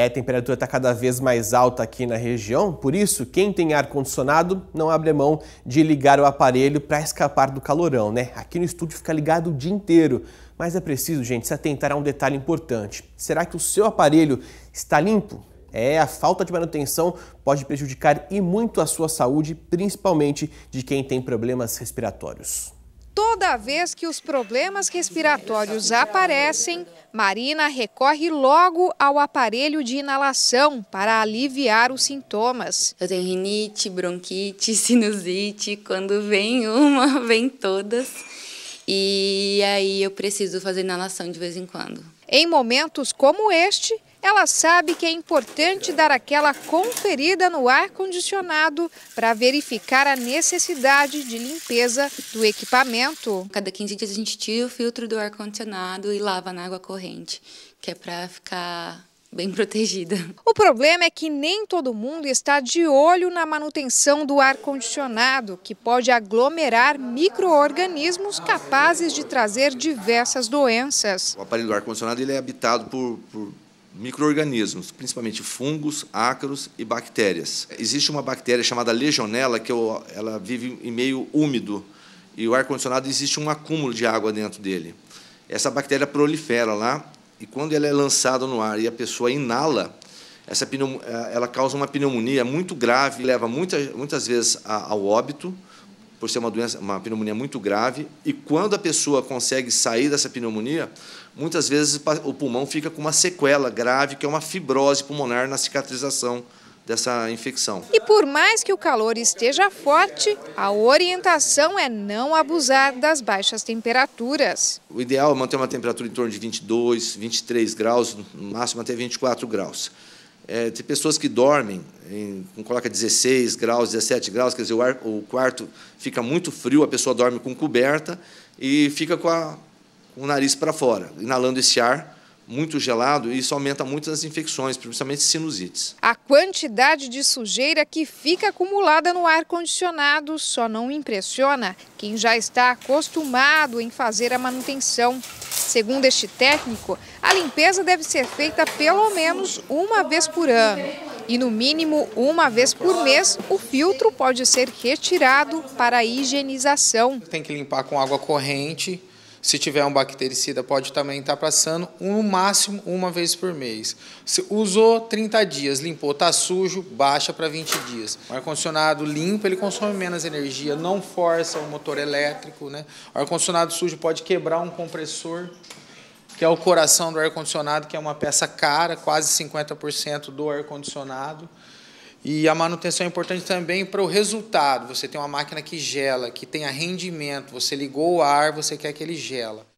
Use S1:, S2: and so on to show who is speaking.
S1: A temperatura está cada vez mais alta aqui na região, por isso, quem tem ar-condicionado não abre mão de ligar o aparelho para escapar do calorão, né? Aqui no estúdio fica ligado o dia inteiro, mas é preciso, gente, se atentar a um detalhe importante. Será que o seu aparelho está limpo? A falta de manutenção pode prejudicar e muito a sua saúde, principalmente de quem tem problemas respiratórios.
S2: Toda vez que os problemas respiratórios aparecem, Marina recorre logo ao aparelho de inalação para aliviar os sintomas.
S3: Eu tenho rinite, bronquite, sinusite, quando vem uma, vem todas. E aí eu preciso fazer inalação de vez em quando.
S2: Em momentos como este, ela sabe que é importante dar aquela conferida no ar-condicionado para verificar a necessidade de limpeza do equipamento.
S3: Cada 15 dias a gente tira o filtro do ar-condicionado e lava na água corrente, que é para ficar bem protegida.
S2: O problema é que nem todo mundo está de olho na manutenção do ar-condicionado, que pode aglomerar micro-organismos capazes de trazer diversas doenças.
S4: O aparelho do ar-condicionado ele é habitado por micro-organismos, principalmente fungos, ácaros e bactérias. Existe uma bactéria chamada legionela que ela vive em meio úmido e o ar-condicionado existe um acúmulo de água dentro dele. Essa bactéria prolifera lá e quando ela é lançada no ar e a pessoa inala, ela causa uma pneumonia muito grave, leva muitas vezes ao óbito, por ser uma pneumonia muito grave, e quando a pessoa consegue sair dessa pneumonia, muitas vezes o pulmão fica com uma sequela grave, que é uma fibrose pulmonar na cicatrização dessa infecção.
S2: E por mais que o calor esteja forte, a orientação é não abusar das baixas temperaturas.
S4: O ideal é manter uma temperatura em torno de 22, 23 graus, no máximo até 24 graus. Tem pessoas que dormem, coloca 16 graus, 17 graus, quer dizer, o quarto fica muito frio, a pessoa dorme com coberta e fica com o nariz para fora, inalando esse ar muito gelado, e isso aumenta muitas infecções, principalmente sinusites.
S2: A quantidade de sujeira que fica acumulada no ar-condicionado só não impressiona quem já está acostumado em fazer a manutenção. Segundo este técnico, a limpeza deve ser feita pelo menos uma vez por ano. E no mínimo uma vez por mês, o filtro pode ser retirado para a higienização.
S5: Tem que limpar com água corrente. Se tiver um bactericida, pode também estar passando, no máximo uma vez por mês. Se usou 30 dias, limpou, está sujo, baixa para 20 dias. O ar-condicionado limpo, ele consome menos energia, não força o motor elétrico, né? O ar-condicionado sujo pode quebrar um compressor, que é o coração do ar-condicionado, que é uma peça cara, quase 50% do ar-condicionado. E a manutenção é importante também para o resultado. Você tem uma máquina que gela, que tenha rendimento. Você ligou o ar, você quer que ele gela.